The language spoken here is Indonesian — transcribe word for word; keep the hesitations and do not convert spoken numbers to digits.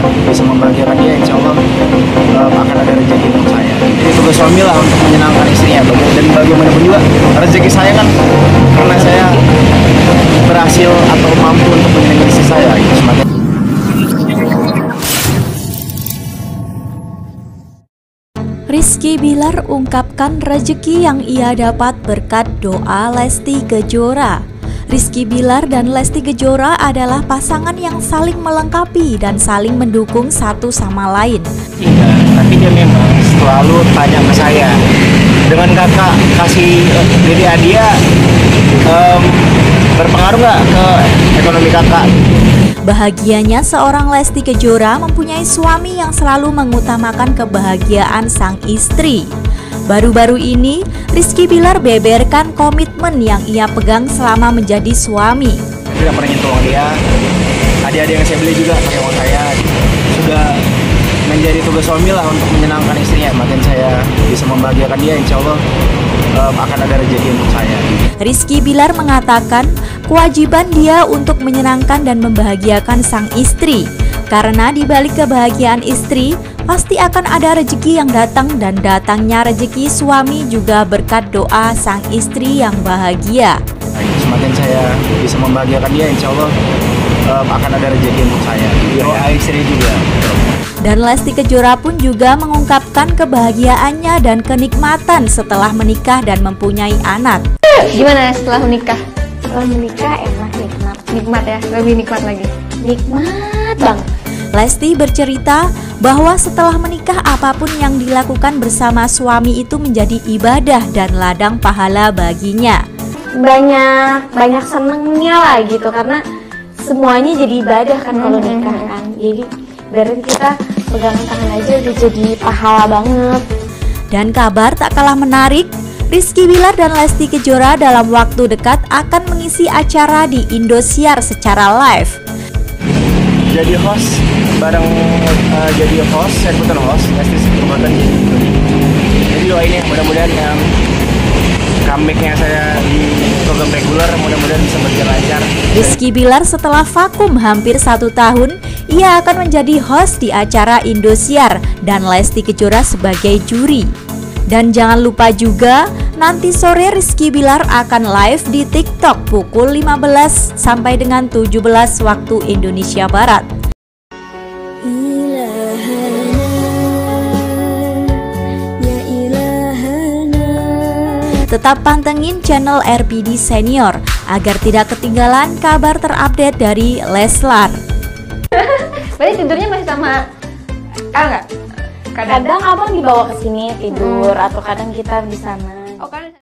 bisa membahagiakan dia, insya Allah uh, akan ada rezeki untuk saya. Jadi tugas suami lah untuk menyenangkan istrinya, dan bagaimanapun juga rezeki saya kan karena saya berhasil atau mampu untuk menyenangkan istri saya. Itu semakin. Rizky Bilar ungkapkan rezeki yang ia dapat berkat doa Lesti Kejora. Rizky Bilar dan Lesti Kejora adalah pasangan yang saling melengkapi dan saling mendukung satu sama lain. Tidak, tapi dia memang selalu tanya ke saya, dengan kakak kasih jadi hadiah um, berpengaruh nggak ke ekonomi kakak? Bahagianya seorang Lesti Kejora mempunyai suami yang selalu mengutamakan kebahagiaan sang istri. Baru-baru ini, Rizky Bilar beberkan komitmen yang ia pegang selama menjadi suami. Saya tidak pernah nyentuh uang dia, hadiah-hadiah yang saya beli juga pakai uang saya. Sudah menjadi tugas suami lah untuk menyenangkan istrinya, makin saya bisa membahagiakan dia, insya Allah um, akan ada rezeki untuk saya. Rizky Bilar mengatakan kewajiban dia untuk menyenangkan dan membahagiakan sang istri, karena di balik kebahagiaan istri pasti akan ada rezeki yang datang, dan datangnya rezeki suami juga berkat doa sang istri yang bahagia. Semakin saya bisa membahagiakan dia, insya Allah um, akan ada rezeki untuk saya. Doa istri juga. Dan Lesti Kejora pun juga mengungkapkan kebahagiaannya dan kenikmatan setelah menikah dan mempunyai anak. Gimana setelah menikah? Setelah menikah enak, nikmat. Nikmat ya, lebih nikmat lagi. Nikmat banget. Lesti bercerita bahwa setelah menikah apapun yang dilakukan bersama suami itu menjadi ibadah dan ladang pahala baginya. Banyak banyak senengnya lah gitu, karena semuanya jadi ibadah kan kalau nikah kan. Jadi dari kita pegangan tangan aja udah jadi pahala banget. Dan kabar tak kalah menarik, Rizky Bilar dan Lesti Kejora dalam waktu dekat akan mengisi acara di Indosiar secara live. Jadi host bareng uh, jadi host, saya ikutan host, Lesti kesempatan jadi. Jadi doain ya, mudah-mudahan um, comebacknya saya di program reguler mudah-mudahan bisa berjalan lancar. Rizky Bilar setelah vakum hampir satu tahun, ia akan menjadi host di acara Indosiar dan Lesti Kejora sebagai juri. Dan jangan lupa juga, nanti sore Rizky Bilar akan live di TikTok pukul lima belas sampai dengan tujuh belas waktu Indonesia Barat. Tetap pantengin channel R P D Senior agar tidak ketinggalan kabar terupdate dari Leslar. Berarti tidurnya masih sama Al nggak? Kadang, kadang abang dibawa ke sini tidur, hmm. atau kadang kita di sana. Oh, kan